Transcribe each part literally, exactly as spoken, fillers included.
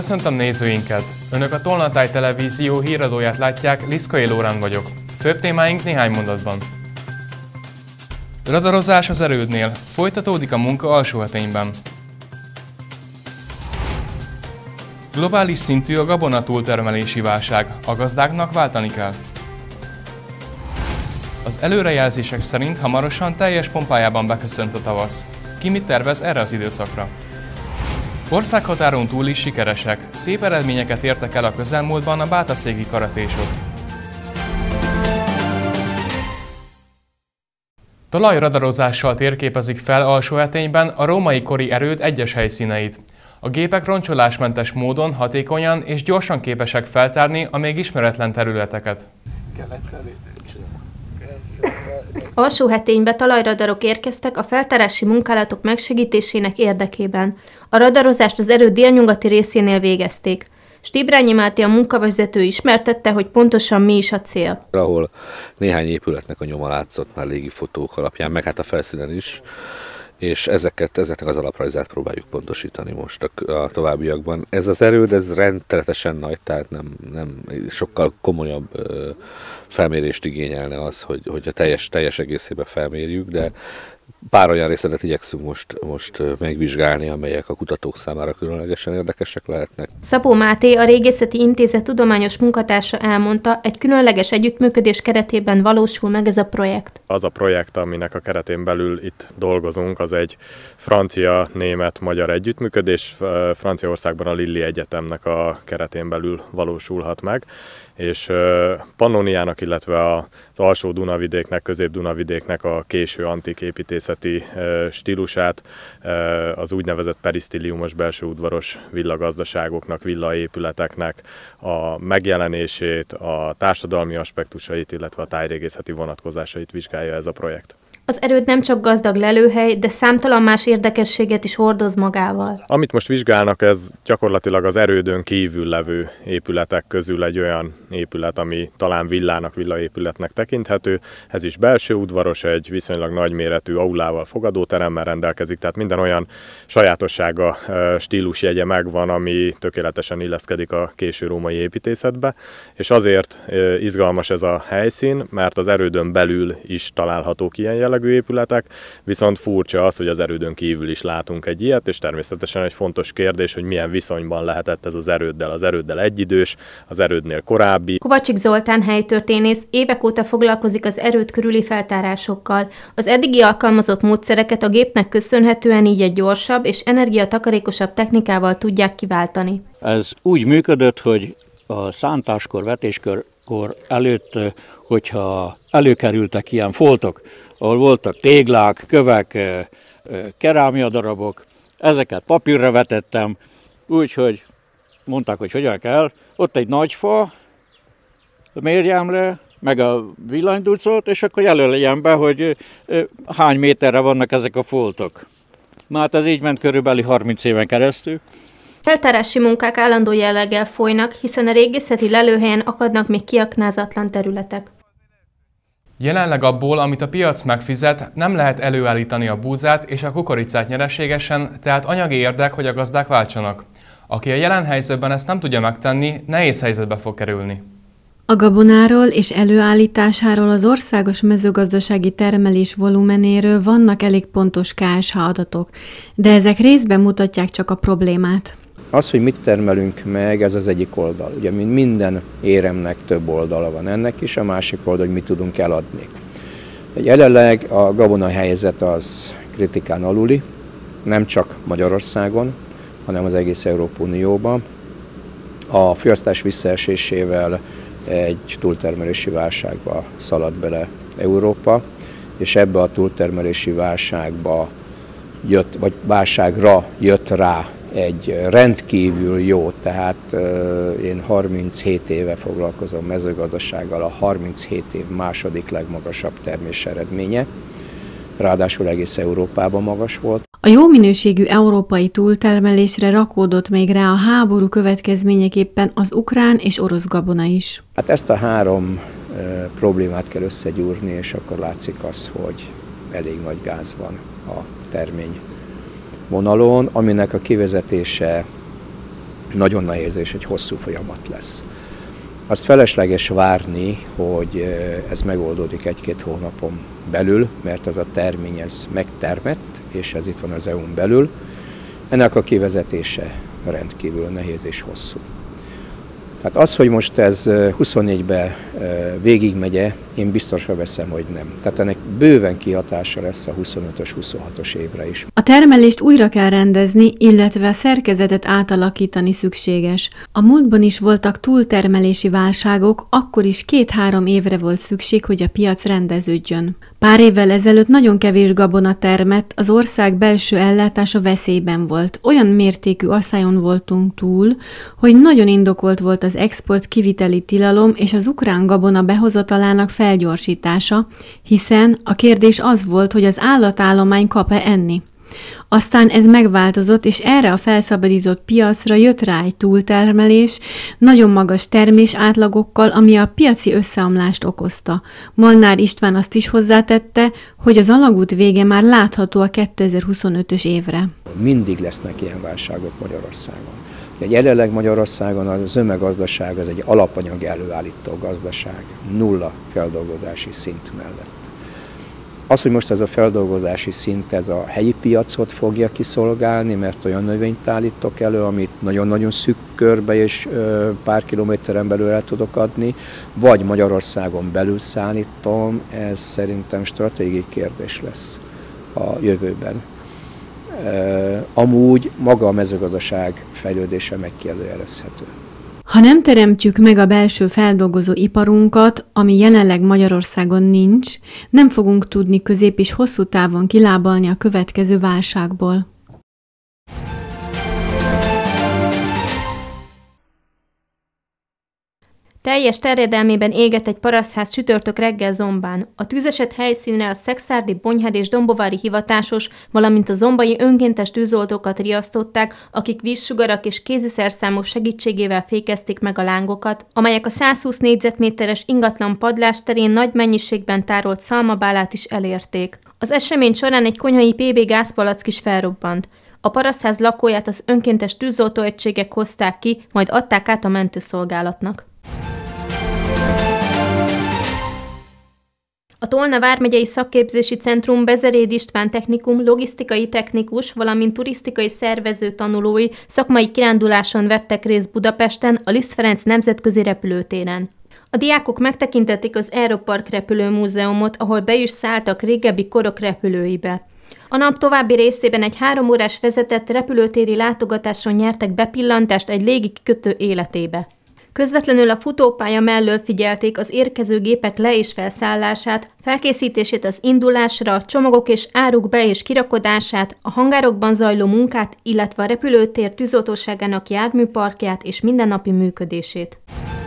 Köszöntöm nézőinket! Önök a Tolnatáj Televízió híradóját látják, Liszkai Lórán vagyok. Főbb témáink néhány mondatban. Radarozás az erődnél. Folytatódik a munka Alsóhetényben. Globális szintű a gabona túltermelési válság. A gazdáknak váltani kell. Az előrejelzések szerint hamarosan teljes pompájában beköszönt a tavasz. Ki mit tervez erre az időszakra? Országhatáron túl is sikeresek. Szép eredményeket értek el a közelmúltban a bátaszéki karatésok. Talajradarozással térképezik fel Alsóhetényben a római kori erőd egyes helyszíneit. A gépek roncsolásmentes módon hatékonyan és gyorsan képesek feltárni a még ismeretlen területeket. Alsóheténybe talajradarok érkeztek a feltárási munkálatok megsegítésének érdekében. A radarozást az erőd délnyugati részénél végezték. Stibrányi Máté, a munkavezető ismertette, hogy pontosan mi is a cél. Ahol néhány épületnek a nyoma látszott már légifotók alapján, meg hát a felszínen is, és ezeket, ezeknek az alaprajzát próbáljuk pontosítani most a, a továbbiakban. Ez az erőd, ez rendszeresen nagy, tehát nem, nem sokkal komolyabb ö, felmérést igényelne az, hogy, hogy a teljes, teljes egészében felmérjük, de pár olyan részletet igyekszünk most, most megvizsgálni, amelyek a kutatók számára különlegesen érdekesek lehetnek. Szabó Máté, a Régészeti Intézet tudományos munkatársa elmondta, egy különleges együttműködés keretében valósul meg ez a projekt. Az a projekt, aminek a keretén belül itt dolgozunk, az egy francia-német-magyar együttműködés. Franciaországban a Lille Egyetemnek a keretén belül valósulhat meg, és Pannoniának, illetve az alsó Dunavidéknek, közép-Dunavidéknek a késő antik építészeti stílusát, az úgynevezett perisztiliumos belső udvaros villagazdaságoknak, villaépületeknek a megjelenését, a társadalmi aspektusait, illetve a tájrégészeti vonatkozásait vizsgálja ez a projekt. Az erőd nem csak gazdag lelőhely, de számtalan más érdekességet is hordoz magával. Amit most vizsgálnak, ez gyakorlatilag az erődön kívül levő épületek közül egy olyan épület, ami talán villának, villaépületnek tekinthető. Ez is belső udvaros, egy viszonylag nagyméretű aulával, fogadóteremmel rendelkezik, tehát minden olyan sajátossága, stílusjegye megvan, ami tökéletesen illeszkedik a késő római építészetbe, és azért izgalmas ez a helyszín, mert az erődön belül is találhatók ilyen jellegű épületek, viszont furcsa az, hogy az erődön kívül is látunk egy ilyet, és természetesen egy fontos kérdés, hogy milyen viszonyban lehetett ez az erőddel. Az erőddel egyidős, az erődnél korábbi. Kovacsik Zoltán helytörténész évek óta foglalkozik az erőd körüli feltárásokkal. Az eddigi alkalmazott módszereket a gépnek köszönhetően így egy gyorsabb és energiatakarékosabb technikával tudják kiváltani. Ez úgy működött, hogy a szántáskor, vetéskor előtt, hogyha előkerültek ilyen foltok, ahol voltak téglák, kövek, kerámia darabok, ezeket papírra vetettem, úgyhogy mondták, hogy hogyan kell. Ott egy nagy fa, mérjem le, meg a villanyducot, és akkor jelöljem be, hogy hány méterre vannak ezek a foltok. Hát ez így ment körülbelül harminc éven keresztül. Feltárási munkák állandó jelleggel folynak, hiszen a régészeti lelőhelyen akadnak még kiaknázatlan területek. Jelenleg abból, amit a piac megfizet, nem lehet előállítani a búzát és a kukoricát nyereségesen, tehát anyagi érdek, hogy a gazdák váltsanak. Aki a jelen helyzetben ezt nem tudja megtenni, nehéz helyzetbe fog kerülni. A gabonáról és előállításáról, az országos mezőgazdasági termelés volumenéről vannak elég pontos ká es há adatok, de ezek részben mutatják csak a problémát. Az, hogy mit termelünk meg, ez az egyik oldal. Ugye minden éremnek több oldala van ennek is, a másik oldal, hogy mit tudunk eladni. Jelenleg a gabona helyzet az kritikán aluli, nem csak Magyarországon, hanem az egész Európai Unióban. A fogyasztás visszaesésével egy túltermelési válságba szaladt bele Európa, és ebbe a túltermelési válságba jött, vagy válságra jött rá egy rendkívül jó, tehát én harminchét éve foglalkozom mezőgazdasággal, a harminchét év második legmagasabb termés eredménye, ráadásul egész Európában magas volt. A jó minőségű európai túltermelésre rakódott még rá a háború következményeképpen az ukrán és orosz gabona is. Hát ezt a három e, problémát kell összegyúrni, és akkor látszik az, hogy elég nagy gáz van a termény vonalon, aminek a kivezetése nagyon nehéz és egy hosszú folyamat lesz. Azt felesleges várni, hogy ez megoldódik egy-két hónapon belül, mert az a termény ez megtermett, és ez itt van az é u-n belül. Ennek a kivezetése rendkívül nehéz és hosszú. Tehát az, hogy most ez huszonnégyben végigmegye, én biztosra veszem, hogy nem. Tehát ennek bőven kihatása lesz a huszonötös huszonhatos évre is. A termelést újra kell rendezni, illetve a szerkezetet átalakítani szükséges. A múltban is voltak túltermelési válságok, akkor is két-három évre volt szükség, hogy a piac rendeződjön. Pár évvel ezelőtt nagyon kevés gabona termett, az ország belső ellátása veszélyben volt. Olyan mértékű asszályon voltunk túl, hogy nagyon indokolt volt az export kiviteli tilalom és az ukrán gabona behozatalának felgyorsítása, hiszen a kérdés az volt, hogy az állatállomány kap-e enni. Aztán ez megváltozott, és erre a felszabadított piacra jött rá egy túltermelés, nagyon magas termés átlagokkal, ami a piaci összeomlást okozta. Molnár István azt is hozzátette, hogy az alagút vége már látható a kétezer-huszonötös évre. Mindig lesznek ilyen válságok Magyarországon. Jelenleg Magyarországon a zömegazdaság az egy alapanyag előállító gazdaság, nulla feldolgozási szint mellett. Az, hogy most ez a feldolgozási szint ez a helyi piacot fogja kiszolgálni, mert olyan növényt állítok elő, amit nagyon-nagyon szűk körbe és pár kilométeren belül el tudok adni, vagy Magyarországon belül szállítom, ez szerintem stratégiai kérdés lesz a jövőben. Amúgy maga a mezőgazdaság fejlődése megkérdőjelezhető. Ha nem teremtjük meg a belső feldolgozó iparunkat, ami jelenleg Magyarországon nincs, nem fogunk tudni közép és hosszú távon kilábalni a következő válságból. Teljes terjedelmében éget egy parasztház csütörtök reggel Zombán. A tűzeset helyszínre a szekszárdi, Bonyhád és dombovári hivatásos, valamint a zombai önkéntes tűzoltókat riasztották, akik vízsugarak és kéziszerszámok segítségével fékezték meg a lángokat, amelyek a százhúsz négyzetméteres ingatlan padlás terén nagy mennyiségben tárolt szalmabálát is elérték. Az esemény során egy konyhai pé bé gázpalack is felrobbant. A parasztház lakóját az önkéntes tűzoltóegységek hozták ki, majd adták át a mentőszolgálatnak. A Tolna vármegyei szakképzési centrum Bezeréd István technikum logisztikai technikus, valamint turisztikai szervező tanulói szakmai kiránduláson vettek részt Budapesten, a Liszt Ferenc nemzetközi repülőtéren. A diákok megtekintették az Aeropark repülőmúzeumot, ahol be is szálltak régebbi korok repülőibe. A nap további részében egy három órás vezetett repülőtéri látogatáson nyertek bepillantást egy légikikötő életébe. Közvetlenül a futópálya mellől figyelték az érkező gépek le- és felszállását, felkészítését az indulásra, csomagok és áruk be- és kirakodását, a hangárokban zajló munkát, illetve a repülőtér tűzoltóságának járműparkját és mindennapi működését.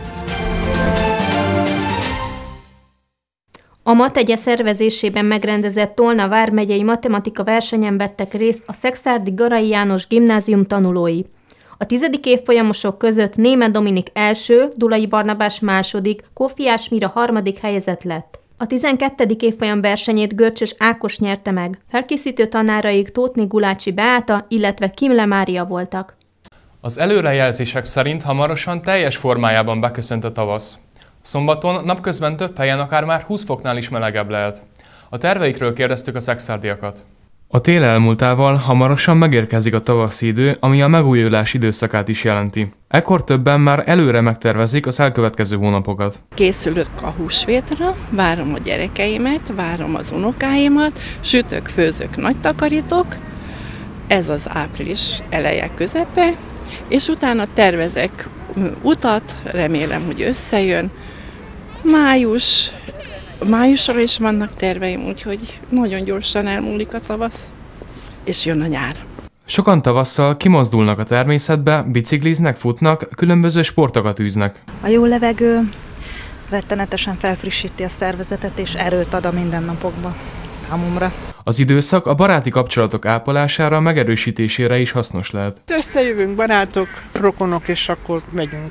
A Mategye szervezésében megrendezett Tolna vármegyei matematika versenyen vettek részt a szekszárdi Garai János gimnázium tanulói. A tizedik évfolyamosok között Németh Dominik első, Dulai Barnabás második, Kófiás Mira harmadik helyezett lett. A tizenkettedik évfolyam versenyét Görcsös Ákos nyerte meg. Felkészítő tanáraik Tótné Gulácsi Beáta, illetve Kimle Mária voltak. Az előrejelzések szerint hamarosan teljes formájában beköszönt a tavasz. Szombaton napközben több helyen akár már húsz foknál is melegebb lehet. A terveikről kérdeztük a szekszárdiakat. A tél elmúltával hamarosan megérkezik a tavaszi idő, ami a megújulás időszakát is jelenti. Ekkor többen már előre megtervezik az elkövetkező hónapokat. Készülök a húsvétra, várom a gyerekeimet, várom az unokáimat, sütök, főzök, nagy takarítok. Ez az április eleje, közepe, és utána tervezek utat, remélem, hogy összejön. Május, májusra is vannak terveim, úgyhogy nagyon gyorsan elmúlik a tavasz, és jön a nyár. Sokan tavasszal kimozdulnak a természetbe, bicikliznek, futnak, különböző sportokat űznek. A jó levegő rettenetesen felfrissíti a szervezetet és erőt ad a mindennapokba számomra. Az időszak a baráti kapcsolatok ápolására, megerősítésére is hasznos lehet. Összejövünk barátok, rokonok, és akkor megyünk.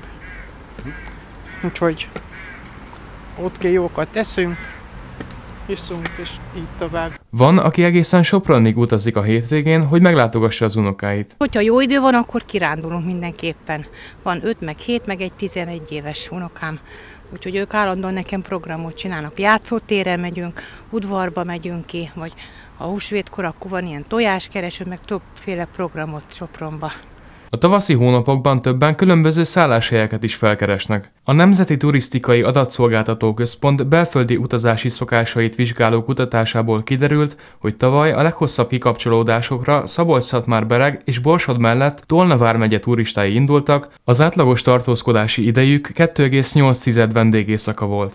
Úgyhogy ott jókat teszünk, iszunk, és így tovább. Van, aki egészen Sopronig utazik a hétvégén, hogy meglátogassa az unokáit. Hogyha jó idő van, akkor kirándulunk mindenképpen. Van öt, meg hét, meg egy tizenegy éves unokám. Úgyhogy ők állandóan nekem programot csinálnak. Játszótérre megyünk, udvarba megyünk ki, vagy a húsvétkor akkor van ilyen tojáskereső, meg többféle programot Sopronba. A tavaszi hónapokban többen különböző szálláshelyeket is felkeresnek. A Nemzeti Turisztikai Adatszolgáltató Központ belföldi utazási szokásait vizsgáló kutatásából kiderült, hogy tavaly a leghosszabb kikapcsolódásokra Szabolcs-Szatmár-Bereg és Borsod mellett Tolna vármegye turistái indultak, az átlagos tartózkodási idejük két egész nyolc vendégészaka volt.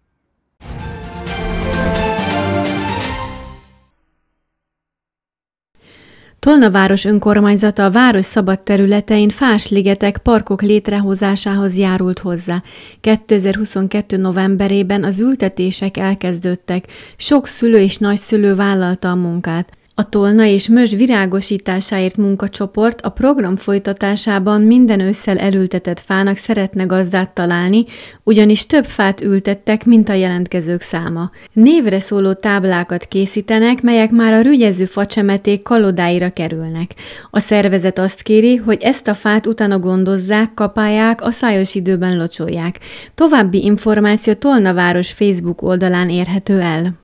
Tolna város önkormányzata a város szabad területein fásligetek, parkok létrehozásához járult hozzá. kétezer-huszonkettő novemberében az ültetések elkezdődtek, sok szülő és nagyszülő vállalta a munkát. A Tolna és Mös virágosításáért munkacsoport a program folytatásában minden ősszel elültetett fának szeretne gazdát találni, ugyanis több fát ültettek, mint a jelentkezők száma. Névre szóló táblákat készítenek, melyek már a rügyező facsemeték kalodáira kerülnek. A szervezet azt kéri, hogy ezt a fát utána gondozzák, kapálják, a szájos időben locsolják. További információ Tolna város Facebook oldalán érhető el.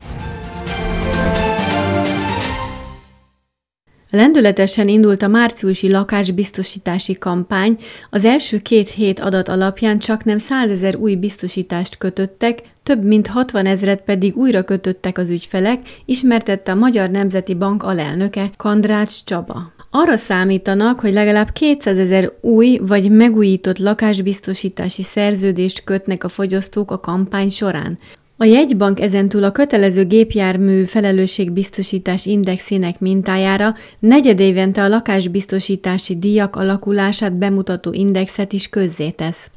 Lendületesen indult a márciusi lakásbiztosítási kampány, az első két hét adat alapján csaknem százezer új biztosítást kötöttek, több mint hatvanezret pedig újra kötöttek az ügyfelek, ismertette a Magyar Nemzeti Bank alelnöke, Kandrács Csaba. Arra számítanak, hogy legalább kétszázezer új vagy megújított lakásbiztosítási szerződést kötnek a fogyasztók a kampány során. A jegybank ezentúl a kötelező gépjármű felelősségbiztosítás indexének mintájára negyedévente a lakásbiztosítási díjak alakulását bemutató indexet is közzétesz.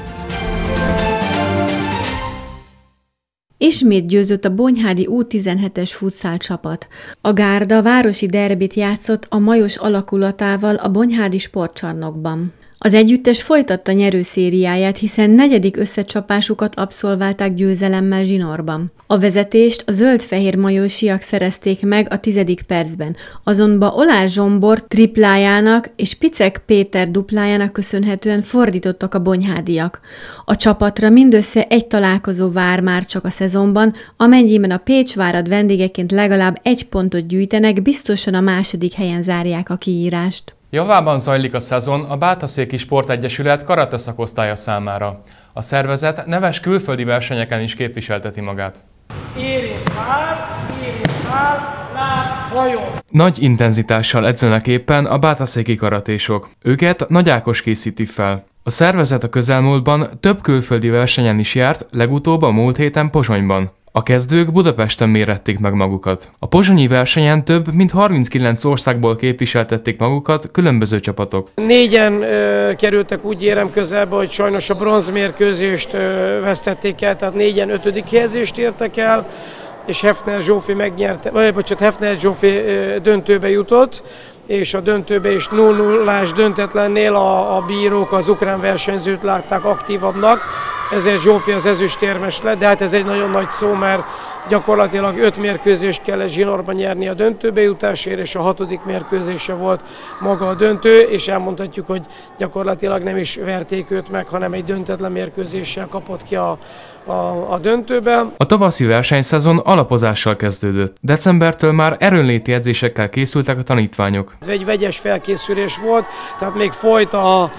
Ismét győzött a bonyhádi U tizenhetes futszál csapat. A Gárda városi derbit játszott a Majos alakulatával a bonyhádi sportcsarnokban. Az együttes folytatta nyerőszériáját, hiszen negyedik összecsapásukat abszolválták győzelemmel Zsinorban. A vezetést a zöld-fehér majósiak szerezték meg a tizedik percben, azonban Olás Zsombor triplájának és Picek Péter duplájának köszönhetően fordítottak a bonyhádiak. A csapatra mindössze egy találkozó vár már csak a szezonban, amennyiben a Pécsvárad vendégeként legalább egy pontot gyűjtenek, biztosan a második helyen zárják a kiírást. Javában zajlik a szezon a Bátaszéki Sportegyesület karate szakosztálya számára. A szervezet neves külföldi versenyeken is képviselteti magát. Érint vár, érint vár, lát, hajó. Nagy intenzitással edzenek éppen a bátaszéki karatésok. Őket Nagy Ákos készíti fel. A szervezet a közelmúltban több külföldi versenyen is járt, legutóbb a múlt héten Pozsonyban. A kezdők Budapesten mérették meg magukat. A pozsonyi versenyen több mint harminckilenc országból képviseltették magukat különböző csapatok. Négyen ö, kerültek úgy érem közelbe, hogy sajnos a bronzmérkőzést ö, vesztették el, tehát négyen ötödik helyezést értek el, és Hefner Zsófi megnyerte, vagy bocsánat, Hefner Zsófi ö, döntőbe jutott, és a döntőbe is nulla nullás döntetlennél a, a bírók az ukrán versenyzőt látták aktívabbnak, ezért Zsófi az ezüstérmes lett, de hát ez egy nagyon nagy szó, mert gyakorlatilag öt mérkőzést kellett Zsinorban nyerni a döntőbe jutásért, és a hatodik mérkőzése volt maga a döntő, és elmondhatjuk, hogy gyakorlatilag nem is verték őt meg, hanem egy döntetlen mérkőzéssel kapott ki a, a, a döntőbe. A tavaszi versenyszezon alapozással kezdődött. Decembertől már erőnléti edzésekkel készültek a tanítványok. Ez egy vegyes felkészülés volt, tehát még folyt a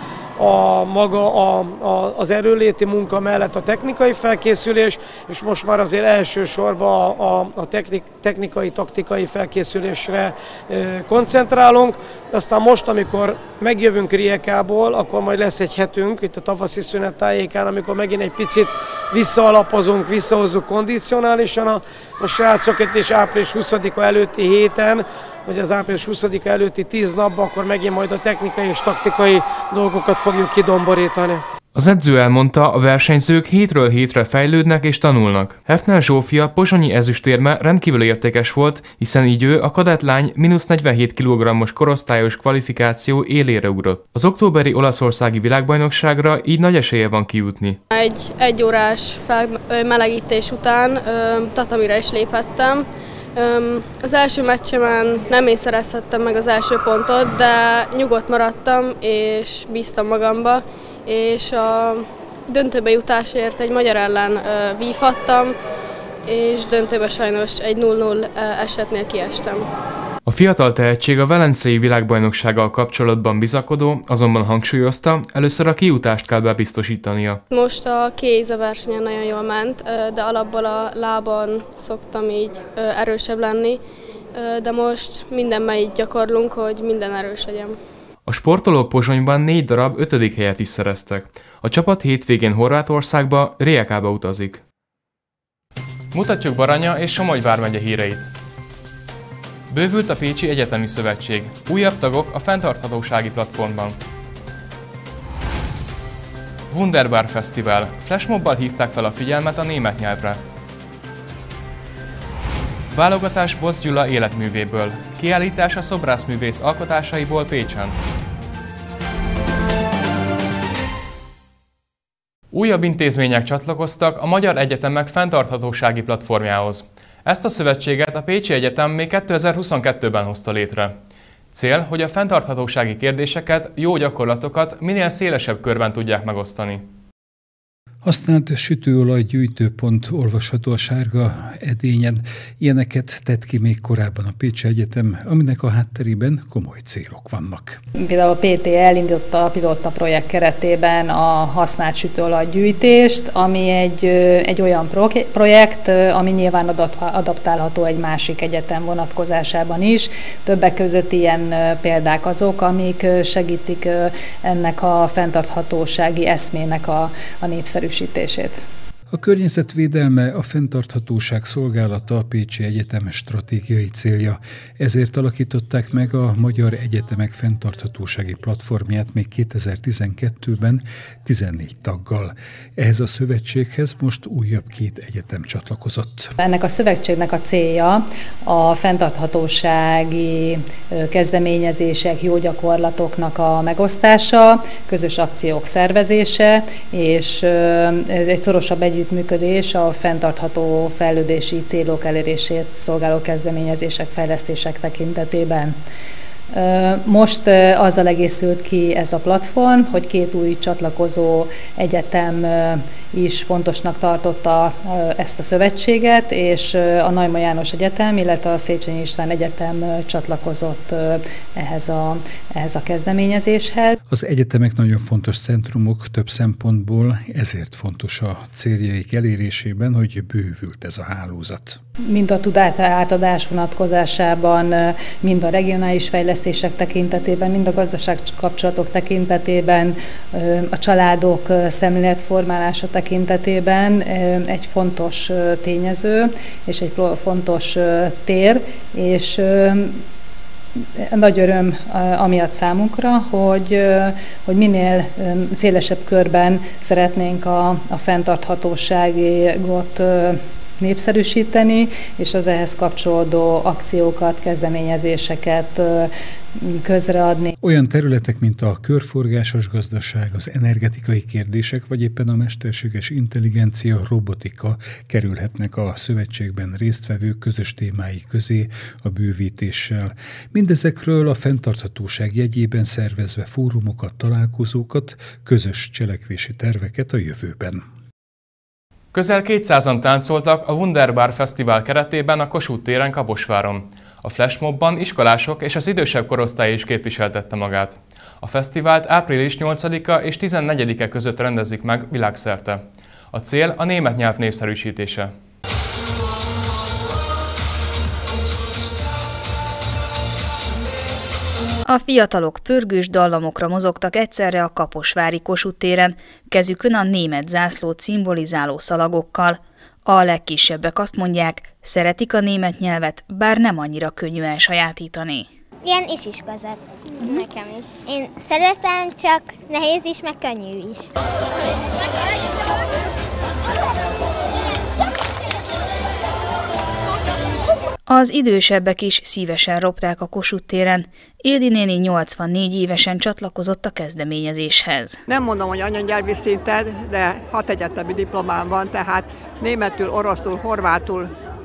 a maga a, a, az erőléti munka mellett a technikai felkészülés, és most már azért elsősorban a, a, a technik, technikai, taktikai felkészülésre e, koncentrálunk. Aztán most, amikor megjövünk Riekából, akkor majd lesz egy hetünk itt a tavaszi szünet tájékán, amikor megint egy picit visszaalapozunk, visszahozzuk kondicionálisan a, a srácokat, és április huszadika előtti héten, vagy az április huszadika előtti tíz napban, akkor megint majd a technikai és taktikai dolgokat fogjuk kidomborítani. Az edző elmondta, a versenyzők hétről hétre fejlődnek és tanulnak. Hefner Zsófia pozsonyi ezüstérme rendkívül értékes volt, hiszen így ő a kadettlány mínusz negyvenhét kilogrammos korosztályos kvalifikáció élére ugrott. Az októberi olaszországi világbajnokságra így nagy esélye van kijutni. Egy egyórás melegítés után ö, tatamira is léphettem, Az első meccsemen nem én szerezhettem meg az első pontot, de nyugodt maradtam és bíztam magamba, és a döntőbe jutásért egy magyar ellen vívhattam, és döntőbe sajnos egy nulla nulla esetnél kiestem. A fiatal tehetség a velencei világbajnoksággal kapcsolatban bizakodó, azonban hangsúlyozta, először a kijutást kell bebiztosítania. Most a kéz a versenyen nagyon jól ment, de alapból a lábon szoktam így erősebb lenni, de most mindenben így gyakorlunk, hogy minden erős legyen. A sportolók Pozsonyban négy darab ötödik helyet is szereztek. A csapat hétvégén Horvátországba, Rijekába utazik. Mutatjuk Baranya és Somogy vármegye híreit. Bővült a Pécsi Egyetemi Szövetség. Újabb tagok a fenntarthatósági platformban. Wunderbar Fesztivál. Flashmobbal hívták fel a figyelmet a német nyelvre. Válogatás Bosz Gyula életművéből. Kiállítás a szobrászművész alkotásaiból Pécsen. Újabb intézmények csatlakoztak a Magyar Egyetemek fenntarthatósági platformjához. Ezt a szövetséget a Pécsi Egyetem még kétezer-huszonkettőben hozta létre. Cél, hogy a fenntarthatósági kérdéseket, jó gyakorlatokat minél szélesebb körben tudják megosztani. Használt sütőolaj gyűjtőpont olvasható a sárga edényen. Ilyeneket tett ki még korábban a Pécsi Egyetem, aminek a hátterében komoly célok vannak. Például a pé té elindította a pilóta projekt keretében a használt sütőolaj gyűjtést, ami egy, egy olyan projekt, ami nyilván adaptálható egy másik egyetem vonatkozásában is. Többek között ilyen példák azok, amik segítik ennek a fenntarthatósági eszmének a, a népszerűsítését. A környezetvédelme a fenntarthatóság szolgálata a Pécsi Egyetem stratégiai célja. Ezért alakították meg a Magyar Egyetemek fenntarthatósági platformját még kétezer-tizenkettőben tizennégy taggal. Ehhez a szövetséghez most újabb két egyetem csatlakozott. Ennek a szövetségnek a célja a fenntarthatósági kezdeményezések, jó gyakorlatoknak a megosztása, közös akciók szervezése, és egy szorosabb együttműködés a fenntartható fejlődési célok elérését szolgáló kezdeményezések, fejlesztések tekintetében. Most azzal egészült ki ez a platform, hogy két új csatlakozó egyetem is fontosnak tartotta ezt a szövetséget, és a Neumann János Egyetem, illetve a Széchenyi István Egyetem csatlakozott ehhez a, ehhez a kezdeményezéshez. Az egyetemek nagyon fontos centrumok több szempontból, ezért fontos a céljaik elérésében, hogy bővült ez a hálózat. Mind a tudátátadás vonatkozásában, mind a regionális fejlesztések tekintetében, mind a gazdaságkapcsolatok tekintetében, a családok szemléletformálása tekintetében egy fontos tényező és egy fontos tér, és nagy öröm amiatt számunkra, hogy, hogy minél szélesebb körben szeretnénk a, a fenntarthatóságot népszerűsíteni, és az ehhez kapcsolódó akciókat, kezdeményezéseket közreadni. Olyan területek, mint a körforgásos gazdaság, az energetikai kérdések, vagy éppen a mesterséges intelligencia, robotika kerülhetnek a szövetségben résztvevők közös témái közé a bővítéssel. Mindezekről a fenntarthatóság jegyében szervezve fórumokat, találkozókat, közös cselekvési terveket a jövőben. Közel kétszázan táncoltak a Wunderbar Fesztivál keretében a Kossuth téren Kaposváron. A flashmobban iskolások és az idősebb korosztály is képviseltette magát. A fesztivált április nyolcadika és tizennegyedike között rendezik meg világszerte. A cél a német nyelv népszerűsítése. A fiatalok pörgős dallamokra mozogtak egyszerre a kaposvári Kossuth téren, kezükön a német zászlót szimbolizáló szalagokkal. A legkisebbek azt mondják, szeretik a német nyelvet, bár nem annyira könnyű elsajátítani. Ilyen is is között. Nekem is. Én szeretem, csak nehéz is, meg könnyű is. Az idősebbek is szívesen ropták a Kossuth téren. Ildi néni nyolcvannégy évesen csatlakozott a kezdeményezéshez. Nem mondom, hogy anyanyelvi szinten, de hat egyetemi diplomám van, tehát németül, oroszul, horvátul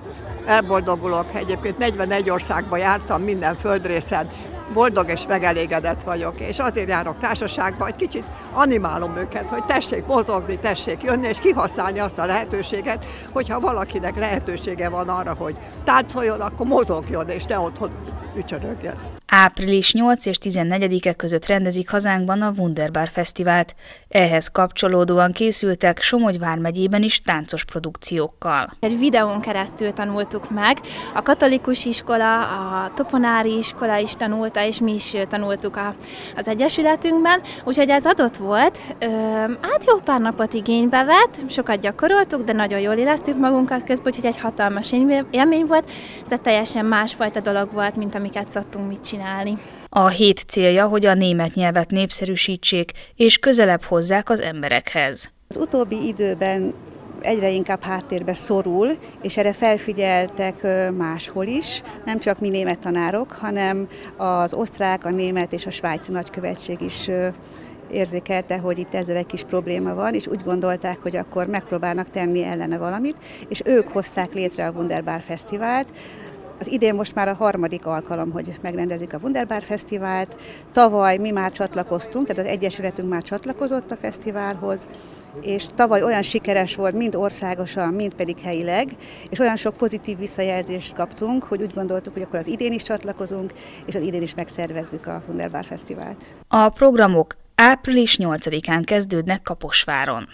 elboldogulok. Egyébként negyvenegy országban jártam, minden földrészen. Boldog és megelégedett vagyok, és azért járok társaságba, hogy kicsit animálom őket, hogy tessék mozogni, tessék jönni, és kihasználni azt a lehetőséget, hogyha valakinek lehetősége van arra, hogy táncoljon, akkor mozogjon, és ne otthon ücsörögjen. április nyolcadika és tizennegyedike között rendezik hazánkban a Wunderbar Fesztivált. Ehhez kapcsolódóan készültek Somogy vármegyében is táncos produkciókkal. Egy videón keresztül tanultuk meg, a katolikus iskola, a toponári iskola is tanulta, és mi is tanultuk a, az egyesületünkben, úgyhogy ez adott volt. Ö, hát jó pár napot igénybe vett, sokat gyakoroltuk, de nagyon jól éreztük magunkat közben, úgyhogy egy hatalmas élmény volt. Ez egy teljesen másfajta dolog volt, mint amiket szoktunk mit csinálni. A hét célja, hogy a német nyelvet népszerűsítsék és közelebb hozzák az emberekhez. Az utóbbi időben egyre inkább háttérbe szorul, és erre felfigyeltek máshol is, nem csak mi német tanárok, hanem az osztrák, a német és a svájci nagykövetség is érzékelte, hogy itt ezzel egy kis probléma van, és úgy gondolták, hogy akkor megpróbálnak tenni ellene valamit, és ők hozták létre a Wunderbar Fesztivált. Az idén most már a harmadik alkalom, hogy megrendezik a Wunderbar Fesztivált. Tavaly mi már csatlakoztunk, tehát az Egyesületünk már csatlakozott a fesztiválhoz, és tavaly olyan sikeres volt, mind országosan, mind pedig helyileg, és olyan sok pozitív visszajelzést kaptunk, hogy úgy gondoltuk, hogy akkor az idén is csatlakozunk, és az idén is megszervezzük a Wunderbar Fesztivált. A programok április nyolcadikán kezdődnek Kaposváron.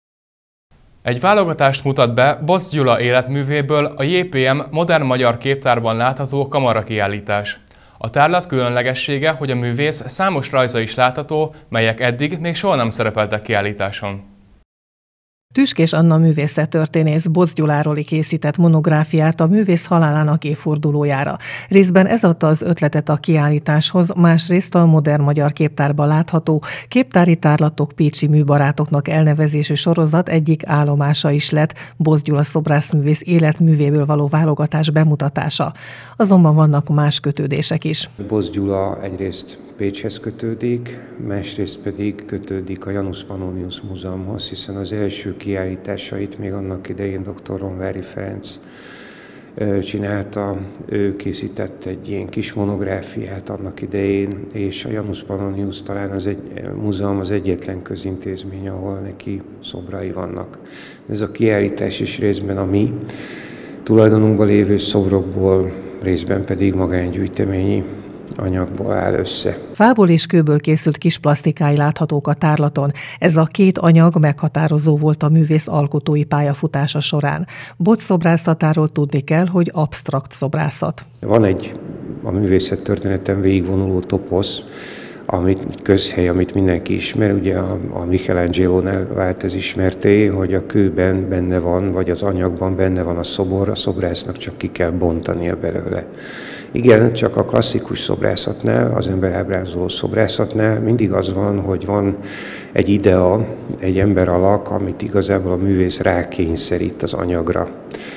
Egy válogatást mutat be Bocz Gyula életművéből a jé pé em Modern Magyar Képtárban látható kamarakiállítás. A tárlat különlegessége, hogy a művész számos rajza is látható, melyek eddig még soha nem szerepeltek kiállításon. Tüskés Anna művészettörténész Bocz Gyuláról készített monográfiát a művész halálának évfordulójára. Részben ez adta az ötletet a kiállításhoz, másrészt a Modern Magyar Képtárban látható Képtári Tárlatok Pécsi Műbarátoknak elnevezésű sorozat egyik állomása is lett Bocz Gyula szobrászművész életművéből való válogatás bemutatása. Azonban vannak más kötődések is. Bocz Gyula egyrészt Pécshez kötődik, másrészt pedig kötődik a Janus Pannonius Múzeumhoz, hiszen az első kiállításait még annak idején dr. Ronvári Ferenc csinálta, ő készített egy ilyen kis monográfiát annak idején, és a Janus Pannonius talán az egy múzeum az egyetlen közintézmény, ahol neki szobrai vannak. Ez a kiállítás is részben a mi tulajdonunkban lévő szobrokból, részben pedig magángyűjteményi anyagból áll össze. Fából és kőből készült kis plasztikái láthatók a tárlaton. Ez a két anyag meghatározó volt a művész alkotói pályafutása során. Bocz szobrászatáról tudni kell, hogy absztrakt szobrászat. Van egy a művészettörténeten végigvonuló toposz, amit közhely, amit mindenki ismer, ugye a, a Michelangelo-nál vált ez ismerté, hogy a kőben benne van, vagy az anyagban benne van a szobor, a szobrásznak csak ki kell bontania belőle. Igen, csak a klasszikus szobrászatnál, az emberábrázoló szobrászatnál mindig az van, hogy van egy idea, egy ember alak, amit igazából a művész rákényszerít az anyagra.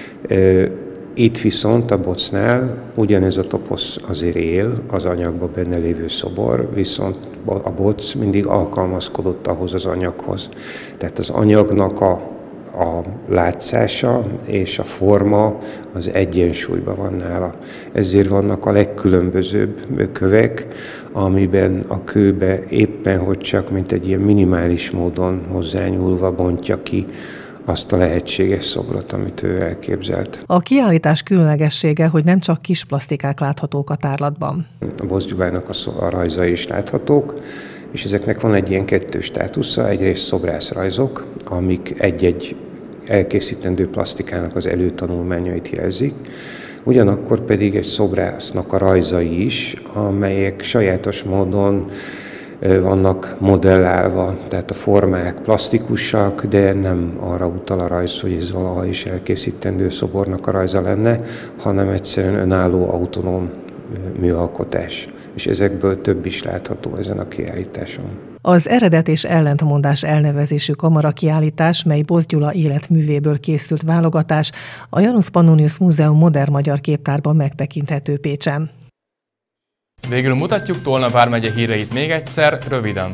Itt viszont a Bocznál ugyanez a toposz azért él, az anyagban benne lévő szobor, viszont a Bocz mindig alkalmazkodott ahhoz az anyaghoz. Tehát az anyagnak a, a látszása és a forma az egyensúlyban van nála. Ezért vannak a legkülönbözőbb kövek, amiben a kőbe éppen hogy csak mint egy ilyen minimális módon hozzányúlva bontja ki azt a lehetséges szobrot, amit ő elképzelt. A kiállítás különlegessége, hogy nem csak kis plasztikák láthatók a tárlatban. A Bocz Gyulának a rajzai is láthatók, és ezeknek van egy ilyen kettős státusza, egyrészt szobrászrajzok, amik egy-egy elkészítendő plastikának az előtanulmányait jelzik, ugyanakkor pedig egy szobrásznak a rajzai is, amelyek sajátos módon vannak modellálva, tehát a formák plastikusak, de nem arra utal a rajz, hogy ez valaha is elkészítendő szobornak a rajza lenne, hanem egyszerűen önálló, autonóm műalkotás. És ezekből több is látható ezen a kiállításon. Az eredet és ellentmondás elnevezésű kamarakiállítás, mely Bocz Gyula életművéből készült válogatás, a Janus Pannonius Múzeum Modern Magyar Képtárban megtekinthető Pécsen. Végül mutatjuk Tolna vármegye híreit még egyszer, röviden.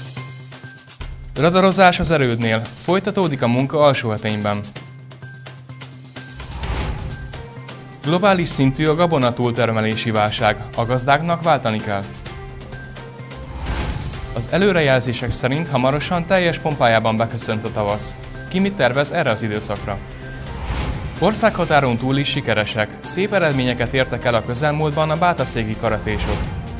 Radarozás az erődnél. Folytatódik a munka Alsóhetényben. Globális szintű a gabona túltermelési válság, a gazdáknak váltani kell. Az előrejelzések szerint hamarosan teljes pompájában beköszönt a tavasz. Ki mit tervez erre az időszakra? Országhatáron túl is sikeresek, szép eredményeket értek el a közelmúltban a bátaszéki karatésok.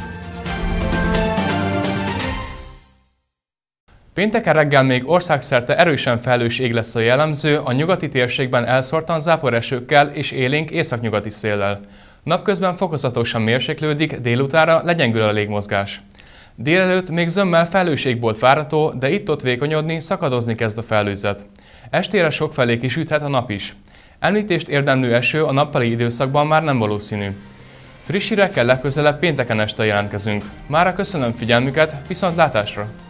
Pénteken reggel még országszerte erősen felhős ég lesz a jellemző, a nyugati térségben elszórtan záporesőkkel és élénk északnyugati széllel. Napközben fokozatosan mérséklődik, délutánra legyengül a légmozgás. Délelőtt még zömmel felhős égbolt várható, de itt-ott vékonyodik, szakadozni kezd a felhőzet. Estére sokfelé kisüthet a nap is. Említést érdemlő eső a nappali időszakban már nem valószínű. Friss hírekkel legközelebb pénteken este jelentkezünk. Mára köszönöm figyelmüket, viszontlátásra!